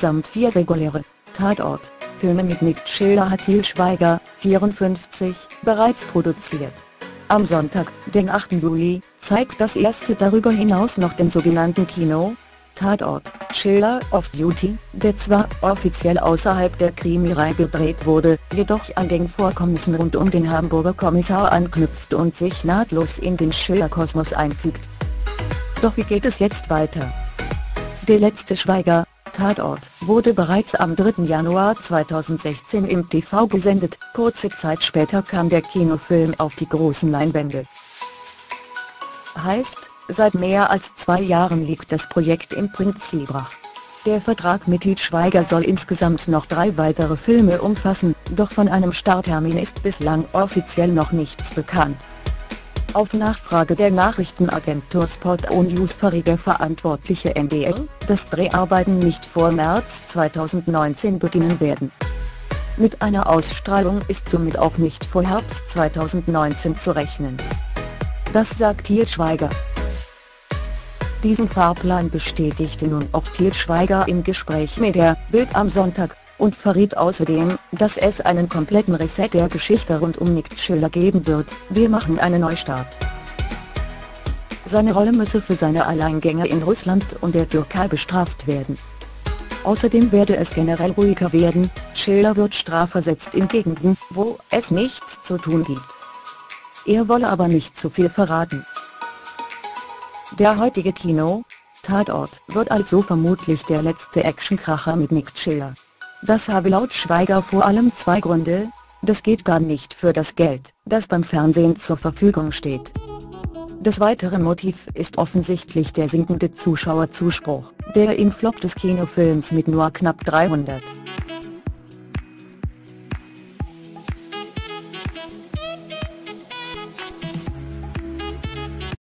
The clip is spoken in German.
insgesamt 4 reguläre Tatort-Filme mit Nick Schiller hat Til Schweiger, 54, bereits produziert. Am Sonntag, den 8. Juli, zeigt das erste darüber hinaus noch den sogenannten Kino-Tatort Schiller Off Duty, der zwar offiziell außerhalb der Krimireihe gedreht wurde, jedoch an den Vorkommnissen rund um den Hamburger Kommissar anknüpft und sich nahtlos in den Schiller-Kosmos einfügt. Doch wie geht es jetzt weiter? Der letzte Schweiger-Tatort wurde bereits am 3. Januar 2016 im TV gesendet, kurze Zeit später kam der Kinofilm auf die großen Leinwände. Heißt, seit mehr als 2 Jahren liegt das Projekt im Prinzip brach. Der Vertrag mit Til Schweiger soll insgesamt noch 3 weitere Filme umfassen, doch von einem Starttermin ist bislang offiziell noch nichts bekannt. Auf Nachfrage der Nachrichtenagentur Spot-O-News verriet der verantwortliche NDR, dass Dreharbeiten nicht vor März 2019 beginnen werden. Mit einer Ausstrahlung ist somit auch nicht vor Herbst 2019 zu rechnen. Das sagt Til Schweiger. Diesen Fahrplan bestätigte nun auch Til Schweiger im Gespräch mit der Bild am Sonntag und verriet außerdem, dass es einen kompletten Reset der Geschichte rund um Nick Schiller geben wird. Wir machen einen Neustart. Seine Rolle müsse für seine Alleingänge in Russland und der Türkei bestraft werden. Außerdem werde es generell ruhiger werden, Schiller wird strafversetzt in Gegenden, wo es nichts zu tun gibt. Er wolle aber nicht zu viel verraten. Der heutige Kino-Tatort wird also vermutlich der letzte Actionkracher mit Nick Schiller. Das habe laut Schweiger vor allem 2 Gründe: das geht gar nicht für das Geld, das beim Fernsehen zur Verfügung steht. Das weitere Motiv ist offensichtlich der sinkende Zuschauerzuspruch, der im Flop des Kinofilms mit nur knapp 300